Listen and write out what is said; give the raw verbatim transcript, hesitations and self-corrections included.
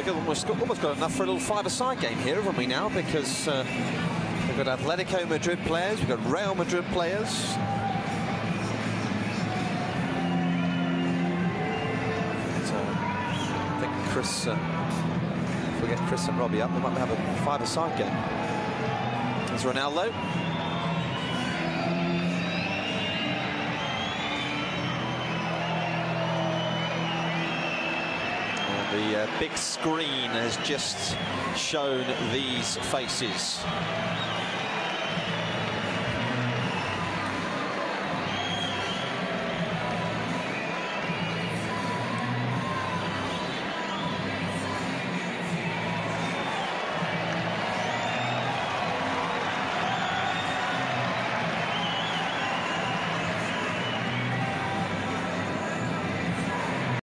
got almost, got almost got enough for a little five-a-side game here, haven't we now? Because uh, we've got Atletico Madrid players, we've got Real Madrid players. So I think Chris, uh, if we get Chris and Robbie up, we might have a five-a-side game. There's Ronaldo. The uh, big screen has just shown these faces.